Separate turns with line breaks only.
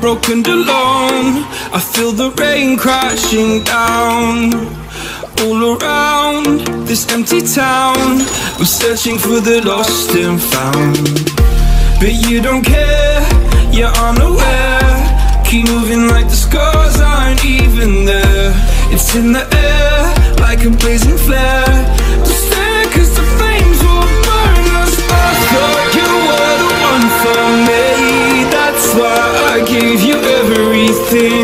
broken and alone. I feel the rain crashing down all around this empty town. I'm searching for the lost and found, but you don't care, you're unaware. Keep moving like the scars aren't even there. It's in the air like a blazing flare. Don't stare cause the flames will burn us. I thought you were the one for me, that's why I gave you everything.